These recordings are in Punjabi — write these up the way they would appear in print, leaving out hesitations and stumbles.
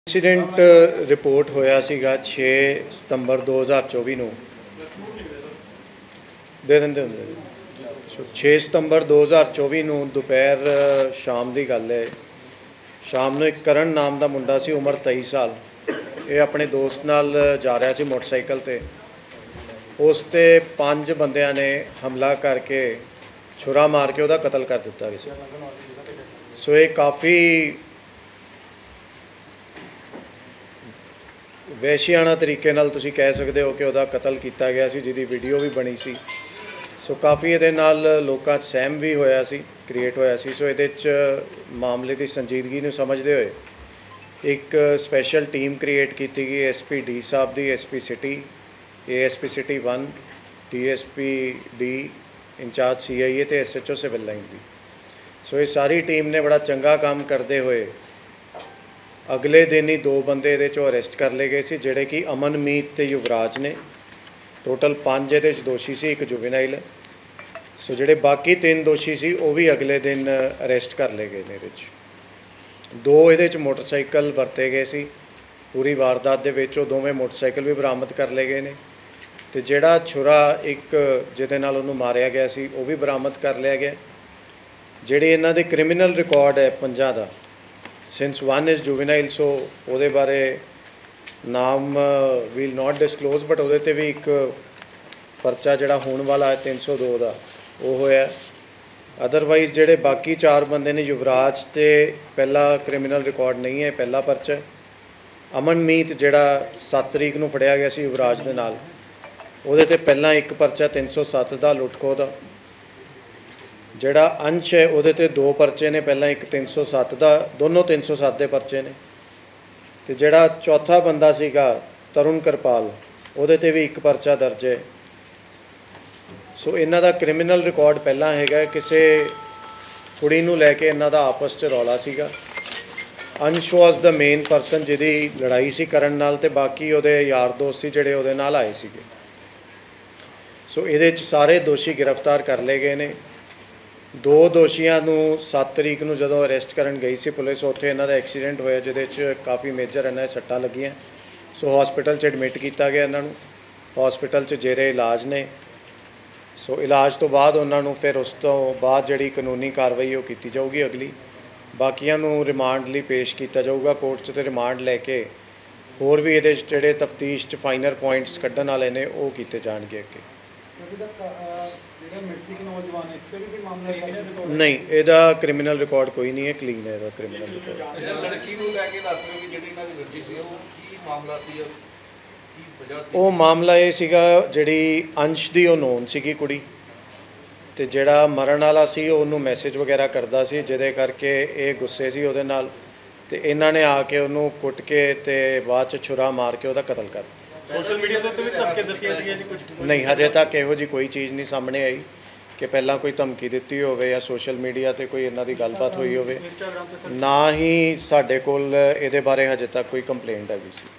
इंसीडेंट रिपोर्ट होया सीगा 6 सितंबर 2024 ਨੂੰ ਦੇ ਦਿੰਦੇ ਹੁੰਦੇ 6 सितंबर 2024 ਨੂੰ ਦੁਪਹਿਰ ਸ਼ਾਮ ਦੀ ਗੱਲ ਹੈ। ਸ਼ਾਮ ਨੂੰ ਇੱਕ ਕਰਨ ਨਾਮ ਦਾ ਮੁੰਡਾ ਸੀ, ਉਮਰ 23 ਸਾਲ। ਇਹ ਆਪਣੇ ਦੋਸਤ ਨਾਲ ਜਾ ਰਿਹਾ ਸੀ ਮੋਟਰਸਾਈਕਲ ਤੇ। ਉਸ ਤੇ 5 ਬੰਦਿਆਂ ਨੇ ਹਮਲਾ ਕਰਕੇ ਛੁਰਾ ਮਾਰ ਕੇ ਉਹਦਾ ਕਤਲ ਕਰ ਦਿੱਤਾ ਕਿਸੇ। ਸੋ ਇਹ ਕਾਫੀ ਵਹਿਸ਼ੀਆਣਾ ਤਰੀਕੇ ਨਾਲ ਤੁਸੀਂ ਕਹਿ ਸਕਦੇ ਹੋ ਕਿ ਉਹਦਾ ਕਤਲ ਕੀਤਾ ਗਿਆ ਸੀ, ਜਿਹਦੀ ਵੀਡੀਓ ਵੀ ਬਣੀ ਸੀ। ਸੋ ਕਾਫੀ ਇਹਦੇ ਨਾਲ ਲੋਕਾਂ 'ਚ ਸਹਿਮ ਵੀ ਹੋਇਆ ਸੀ, ਕ੍ਰੀਏਟ ਹੋਇਆ ਸੀ। ਸੋ ਇਹਦੇ 'ਚ ਮਾਮਲੇ ਦੀ ਸੰਜੀਦਗੀ ਨੂੰ ਸਮਝਦੇ ਹੋਏ ਇੱਕ ਸਪੈਸ਼ਲ ਟੀਮ ਕ੍ਰੀਏਟ ਕੀਤੀ ਗਈ SP ਡੀ ਸਾਹਿਬ ਦੀ, SP city, ASP city 1, DSP D incharge CIA ਤੇ SHO ਸਿਵਲ ਲਾਈਨ ਦੀ। ਸੋ ਇਹ ਸਾਰੀ ਟੀਮ ਨੇ ਬੜਾ ਚੰਗਾ ਕੰਮ ਕਰਦੇ ਹੋਏ ਅਗਲੇ ਦਿਨ ਹੀ 2 ਬੰਦੇ ਇਹਦੇ 'ਚੋਂ ਅਰੈਸਟ ਕਰ ਲਏ ਗਏ ਸੀ, ਜਿਹੜੇ ਕਿ ਅਮਨਮੀਤ ਤੇ ਯੁਵਰਾਜ ਨੇ। ਟੋਟਲ 5 ਇਹਦੇ 'ਚ ਦੋਸ਼ੀ ਸੀ, ਇੱਕ ਜੁਵੇਨਾਈਲ। ਸੋ ਜਿਹੜੇ ਬਾਕੀ 3 ਦੋਸ਼ੀ ਸੀ ਉਹ ਵੀ ਅਗਲੇ ਦਿਨ ਅਰੈਸਟ ਕਰ ਲਏ ਗਏ ਨੇ। ਇਹਦੇ 'ਚ 2 ਇਹਦੇ 'ਚ ਮੋਟਰਸਾਈਕਲ ਵਰਤੇ ਗਏ ਸੀ ਪੂਰੀ ਵਾਰਦਾਤ ਦੇ ਵਿੱਚ, ਉਹ ਦੋਵੇਂ ਮੋਟਰਸਾਈਕਲ ਵੀ ਬਰਾਮਦ ਕਰ ਲਏ ਗਏ ਨੇ। ਤੇ ਜਿਹੜਾ ਛੁਰਾ ਇੱਕ ਜਿਹਦੇ ਨਾਲ ਉਹਨੂੰ ਮਾਰਿਆ ਗਿਆ ਸੀ ਉਹ ਵੀ ਬਰਾਮਦ ਕਰ ਲਿਆ ਗਿਆ। ਜਿਹੜੇ ਇਹਨਾਂ ਦੇ ਕ੍ਰਿਮੀਨਲ ਰਿਕਾਰਡ ਹੈ 5 ਦਾ, since one is juvenile, so ਉਹਦੇ ਬਾਰੇ ਨਾਮ will not disclose, but ਉਹਦੇ ਤੇ ਵੀ ਇੱਕ ਪਰਚਾ ਜਿਹੜਾ ਹੋਣ ਵਾਲਾ ਹੈ 302 ਦਾ ਉਹ ਹੋਇਆ। ਅਦਰਵਾਈਜ਼ ਜਿਹੜੇ ਬਾਕੀ 4 ਬੰਦੇ ਨੇ, ਯੁਵਰਾਜ ਤੇ ਪਹਿਲਾ ਕ੍ਰਿਮੀਨਲ ਰਿਕਾਰਡ ਨਹੀਂ ਹੈ, ਪਹਿਲਾ ਪਰਚਾ। ਅਮਨਮੀਤ ਜਿਹੜਾ 7 ਤਰੀਕ ਨੂੰ ਫੜਿਆ ਗਿਆ ਸੀ ਯੁਵਰਾਜ ਦੇ ਨਾਲ, ਉਹਦੇ ਤੇ ਪਹਿਲਾਂ ਇੱਕ ਪਰਚਾ 307 ਦਾ ਲੁੱਟਖੋ ਦਾ। ਜਿਹੜਾ ਅੰਸ਼ ਹੈ ਉਹਦੇ ਤੇ 2 ਪਰਚੇ ਨੇ, ਪਹਿਲਾਂ ਇੱਕ 307 ਦਾ, ਦੋਨੋਂ 307 ਦੇ ਪਰਚੇ ਨੇ। ਤੇ ਜਿਹੜਾ ਚੌਥਾ ਬੰਦਾ ਸੀਗਾ ਤਰੁਣ ਕਿਰਪਾਲ, ਉਹਦੇ ਤੇ ਵੀ ਇੱਕ ਪਰਚਾ ਦਰਜ ਹੈ। ਸੋ ਇਹਨਾਂ ਦਾ ਕ੍ਰਿਮੀਨਲ ਰਿਕਾਰਡ ਪਹਿਲਾਂ ਹੈਗਾ। ਕਿਸੇ ਕੁੜੀ ਨੂੰ ਲੈ ਕੇ ਇਹਨਾਂ ਦਾ ਆਪਸ 'ਚ ਰੌਲਾ ਸੀਗਾ। ਅੰਸ਼ ਵਾਸ ਦਾ ਮੇਨ ਪਰਸਨ ਜਿਹਦੀ ਲੜਾਈ ਸੀ ਕਰਨ ਨਾਲ, ਤੇ ਬਾਕੀ ਉਹਦੇ ਯਾਰ ਦੋਸਤ ਸੀ ਜਿਹੜੇ ਉਹਦੇ ਨਾਲ ਆਏ ਸੀਗੇ। ਸੋ ਇਹਦੇ 'ਚ ਸਾਰੇ ਦੋਸ਼ੀ ਗ੍ਰਿਫਤਾਰ ਕਰ ਲਏ ਗਏ ਨੇ। 2 ਦੋਸ਼ੀਆਂ ਨੂੰ 7 ਤਰੀਕ ਨੂੰ ਜਦੋਂ ਅਰੈਸਟ ਕਰਨ ਗਈ ਸੀ ਪੁਲਿਸ, ਉੱਥੇ ਇਹਨਾਂ ਦਾ ਐਕਸੀਡੈਂਟ ਹੋਇਆ ਜਿਹਦੇ 'ਚ ਕਾਫੀ ਮੇਜਰ ਇਹਨਾਂ ਦੇ ਸੱਟਾਂ ਲੱਗੀਆਂ। ਸੋ ਹਸਪੀਟਲ 'ਚ ਐਡਮਿਟ ਕੀਤਾ ਗਿਆ ਇਹਨਾਂ ਨੂੰ। ਹਸਪੀਟਲ 'ਚ ਜੇਰੇ ਇਲਾਜ ਨੇ। ਸੋ ਇਲਾਜ ਤੋਂ ਬਾਅਦ ਉਹਨਾਂ ਨੂੰ ਫਿਰ ਉਸ ਤੋਂ ਬਾਅਦ ਜਿਹੜੀ ਕਾਨੂੰਨੀ ਕਾਰਵਾਈ ਉਹ ਕੀਤੀ ਜਾਊਗੀ ਅਗਲੀ। ਬਾਕੀਆਂ ਨੂੰ ਰਿਮਾਂਡ ਲਈ ਪੇਸ਼ ਕੀਤਾ ਜਾਊਗਾ ਕੋਰਟ 'ਚ, ਤੇ ਰਿਮਾਂਡ ਲੈ ਕੇ ਹੋਰ ਵੀ ਇਹਦੇ 'ਚ ਜਿਹੜੇ ਤਫਤੀਸ਼ 'ਚ ਫਾਈਨਲ ਪੁਆਇੰਟਸ ਕੱਢਣ ਵਾਲੇ ਨੇ ਉਹ ਕੀਤੇ ਜਾਣਗੇ ਅੱਗੇ। ਨਹੀਂ, ਇਹਦਾ ਕ੍ਰਿਮੀਨਲ ਰਿਕਾਰਡ ਕੋਈ ਨਹੀਂ ਹੈ, ਕਲੀਨ ਹੈ ਇਹਦਾ ਕ੍ਰਿਮੀਨਲ ਰਿਕਾਰਡ। ਲੜਕੀ ਨੂੰ ਲੈ ਕੇ ਦੱਸ ਰਹੇ ਹੋ ਕਿ ਜਿਹੜੀ ਇਹਨਾਂ ਦੀ ਲੜਕੀ ਸੀ ਉਹ ਕੀ ਮਾਮਲਾ ਸੀ, ਕੀ ਵਜ੍ਹਾ ਸੀ? ਉਹ ਮਾਮਲਾ ਇਹ ਸੀਗਾ, ਜਿਹੜੀ ਅੰਸ਼ ਦੀ ਉਹ ਨੋਨ ਸੀਗੀ ਕੁੜੀ, ਤੇ ਜਿਹੜਾ ਮਰਨ ਵਾਲਾ ਸੀ ਉਹਨੂੰ ਮੈਸੇਜ ਵਗੈਰਾ ਕਰਦਾ ਸੀ, ਜਿਹਦੇ ਕਰਕੇ ਇਹ ਗੁੱਸੇ ਸੀ ਉਹਦੇ ਨਾਲ, ਤੇ ਇਹਨਾਂ ਨੇ ਆ ਕੇ ਉਹਨੂੰ ਕੁੱਟ ਕੇ ਤੇ ਬਾਅਦ 'ਚ ਛੁਰਾ ਮਾਰ ਕੇ ਉਹਦਾ ਕਤਲ ਕਰ ਦਿੱਤਾ। ਸੋਸ਼ਲ ਮੀਡੀਆ ਤੇ ਵੀ ਧਮਕੀਆਂ ਦਿੱਤੀਆਂ ਸੀਗੀਆਂ ਜੀ ਕੁਝ? ਨਹੀਂ, ਹਜੇ ਤੱਕ ਇਹੋ ਜਿਹੀ ਕੋਈ ਚੀਜ਼ ਨਹੀਂ ਸਾਹਮਣੇ ਆਈ ਕਿ ਪਹਿਲਾਂ ਕੋਈ ਧਮਕੀ ਦਿੱਤੀ ਹੋਵੇ ਜਾਂ ਸੋਸ਼ਲ ਮੀਡੀਆ ਤੇ ਕੋਈ ਇਹਨਾਂ ਦੀ ਗੱਲਬਾਤ ਹੋਈ ਹੋਵੇ। ਨਾ ਹੀ ਸਾਡੇ ਕੋਲ ਇਹਦੇ ਬਾਰੇ ਹਜੇ ਤੱਕ ਕੋਈ ਕੰਪਲੇਂਟ ਆਈ ਸੀ।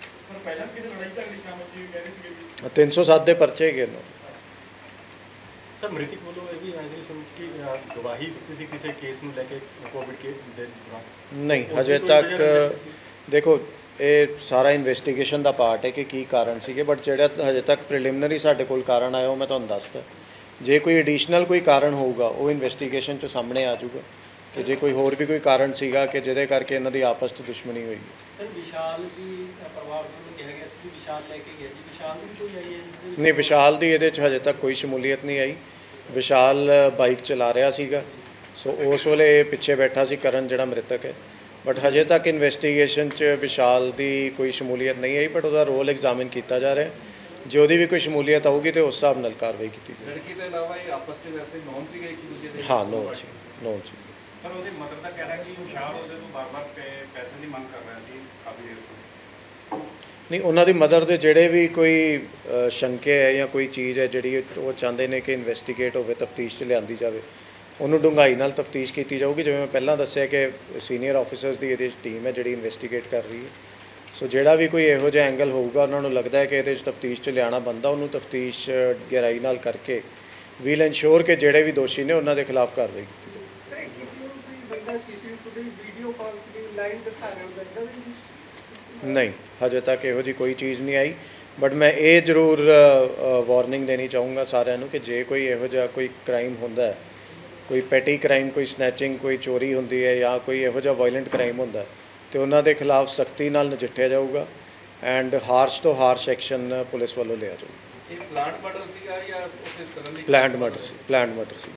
307 ਦੇ ਪਰਚੇ ਹੈਗੇ ਨੇ। ਸਰ ਮ੍ਰਿਤਕ ਵੱਲੋਂ ਇਹ ਵੀ ਐਸੀ ਸਮਝ ਕਿ ਗਵਾਹੀ ਦਿੱਤੀ ਸੀ ਕਿਸੇ ਕੇਸ ਨੂੰ ਲੈ ਕੇ, ਕੋਵਿਡ ਕੇ ਦੇ ਦੌਰਾਨ? ਨਹੀਂ, ਹਜੇ ਤੱਕ ਦੇਖੋ ਇਹ ਸਾਰਾ ਇਨਵੈਸਟੀਗੇਸ਼ਨ ਦਾ ਪਾਰਟ ਹੈ ਕਿ ਕੀ ਕਾਰਨ ਸੀਗੇ, ਬਟ ਜਿਹੜਾ ਹਜੇ ਤੱਕ ਪ੍ਰੀਲਿਮਿਨਰੀ ਸਾਡੇ ਕੋਲ ਕਾਰਨ ਆਇਆ ਉਹ ਮੈਂ ਤੁਹਾਨੂੰ ਦੱਸਦਾ। ਜੇ ਕੋਈ ਐਡੀਸ਼ਨਲ ਕੋਈ ਕਾਰਨ ਹੋਊਗਾ ਉਹ ਇਨਵੈਸਟੀਗੇਸ਼ਨ 'ਚ ਸਾਹਮਣੇ ਆ ਜਾਊਗਾ ਕਿ ਜੇ ਕੋਈ ਹੋਰ ਵੀ ਕੋਈ ਕਾਰਨ ਸੀਗਾ ਕਿ ਜਿਹਦੇ ਕਰਕੇ ਇਹਨਾਂ ਦੀ ਆਪਸ 'ਚ ਦੁਸ਼ਮਣੀ ਹੋਈ। ਸਰ ਵਿਸ਼ਾਲ ਦੀ ਪਰਿਵਾਰ ਨੂੰ ਕਿਹਾ ਗਿਆ ਸੀ ਕਿ ਵਿਸ਼ਾਲ ਲੈ ਕੇ ਗਿਆ ਜੀ, ਵਿਸ਼ਾਲ ਦੀ ਕੋਈ ਆਈ ਹੈ? ਨਹੀਂ, ਵਿਸ਼ਾਲ ਦੀ ਇਹਦੇ 'ਚ ਹਜੇ ਤੱਕ ਕੋਈ ਸ਼ਮੂਲੀਅਤ ਨਹੀਂ ਆਈ। ਵਿਸ਼ਾਲ ਬਾਈਕ ਚਲਾ ਰਿਹਾ ਸੀਗਾ, ਸੋ ਉਸ ਵੇਲੇ ਪਿੱਛੇ ਬੈਠਾ ਸੀ ਕਰਨ ਜਿਹੜਾ ਮ੍ਰਿਤਕ ਹੈ। ਬਟ ਹਜੇ ਤੱਕ ਇਨਵੈਸਟੀਗੇਸ਼ਨ 'ਚ ਵਿਸ਼ਾਲ ਦੀ ਕੋਈ ਸ਼ਮੂਲੀਅਤ ਨਹੀਂ ਆਈ, ਬਟ ਉਹਦਾ ਰੋਲ ਐਗਜ਼ਾਮਿਨ ਕੀਤਾ ਜਾ ਰਿਹਾ। ਜੇ ਉਹਦੀ ਵੀ ਕੋਈ ਸ਼ਮੂਲੀਅਤ ਆਊਗੀ ਤੇ ਉਸ ਹਿਸਾਬ ਨਾਲ ਕਾਰਵਾਈ ਕੀਤੀ ਜਾਏਗੀ। ਲੜਕੀ ਦੇ ਇਲਾਵਾ ਇਹ ਆਪਸ 'ਚ ਵੈਸੇ ਨੌਨ ਸੀਗੇ ਇੱਕ ਦੂਜੇ ਦੇ? ਹਾਂ, ਨੌਨ ਸੀ। ਸਰ ਉਹਦੀ ਮਦਰ ਦਾ ਕਹਿਣਾ ਕਿ ਵਿਸ਼ਾਲ ਉਹਦੇ ਤੋਂ ਬਾਰ-ਬਾਰ ਪੈਸੇ ਦੀ ਮੰਗ ਕਰ ਰਿਹਾ ਸੀ ਕਾਫੀ ਦੇਰ ਤੋਂ। ਨਹੀਂ, ਉਹਨਾਂ ਦੀ ਮਦਰ ਦੇ ਜਿਹੜੇ ਵੀ ਕੋਈ ਸ਼ੰਕੇ ਹੈ ਜਾਂ ਕੋਈ ਚੀਜ਼ ਹੈ ਜਿਹੜੀ ਉਹ ਚਾਹੁੰਦੇ ਨੇ ਕਿ ਇਨਵੈਸਟੀਗੇਟ ਹੋਵੇ, ਤਫਤੀਸ਼ 'ਚ ਲਿਆਂਦੀ ਜਾਵੇ, ਉਹਨੂੰ ਡੂੰਘਾਈ ਨਾਲ ਤਫਤੀਸ਼ ਕੀਤੀ ਜਾਊਗੀ। ਜਿਵੇਂ ਮੈਂ ਪਹਿਲਾਂ ਦੱਸਿਆ ਕਿ ਸੀਨੀਅਰ ਆਫੀਸਰਸ ਦੀ ਇਹਦੇ 'ਚ ਟੀਮ ਹੈ ਜਿਹੜੀ ਇਨਵੈਸਟੀਗੇਟ ਕਰ ਰਹੀ ਹੈ। ਸੋ ਜਿਹੜਾ ਵੀ ਕੋਈ ਇਹੋ ਜਿਹਾ ਐਂਗਲ ਹੋਊਗਾ ਉਹਨਾਂ ਨੂੰ ਲੱਗਦਾ ਹੈ ਕਿ ਇਹਦੇ 'ਚ ਤਫਤੀਸ਼ 'ਚ ਲਿਆਉਣਾ ਬਣਦਾ, ਉਹਨੂੰ ਤਫਤੀਸ਼ ਗਹਿਰਾਈ ਨਾਲ ਕਰਕੇ ਵੀਲ ਇਨਸ਼ੋਰ ਕਿ ਜਿਹੜੇ ਵੀ ਦੋਸ਼ੀ ਨੇ ਉਹਨਾਂ ਦੇ ਖਿਲਾਫ ਕਾਰਵਾਈ ਕੀਤੀ ਜਾਵੇ। ਨਹੀਂ ਹਜੇ ਤੱਕ ਇਹੋ ਜਿਹੀ ਕੋਈ ਚੀਜ਼ ਨਹੀਂ ਆਈ, ਬਟ ਮੈਂ ਇਹ ਜ਼ਰੂਰ ਵਾਰਨਿੰਗ ਦੇਣੀ ਚਾਹੂँਗਾ ਸਾਰਿਆਂ ਨੂੰ ਕਿ ਜੇ ਕੋਈ ਇਹੋ ਜਿਹਾ ਕੋਈ ਕ੍ਰਾਈਮ ਹੁੰਦਾ ਹੈ, ਕੋਈ ਪੈਟੀ ਕ੍ਰਾਈਮ, ਕੋਈ ਸਨੈਚਿੰਗ, ਕੋਈ ਚੋਰੀ ਹੁੰਦੀ ਹੈ ਜਾਂ ਕੋਈ ਇਹੋ ਜਿਹਾ ਵਾਇਲੈਂਟ ਕ੍ਰਾਈਮ ਹੁੰਦਾ ਤੇ ਉਹਨਾਂ ਦੇ ਖਿਲਾਫ ਸਖਤੀ ਨਾਲ ਨਜਿੱਠਿਆ ਜਾਊਗਾ ਐਂਡ ਹਾਰਸ਼ ਤੋਂ ਹਾਰਸ਼ ਐਕਸ਼ਨ ਪੁਲਿਸ ਵੱਲੋਂ ਲਿਆ ਜਾਊਗਾ। ਇਹ ਪਲਾਂਟ ਮਰਡਰ ਸੀਗਾ ਜਾਂ ਉਸੇ ਸਡਨਲੀ ਪਲਾਨਡ ਮਰਡਰ ਸੀ।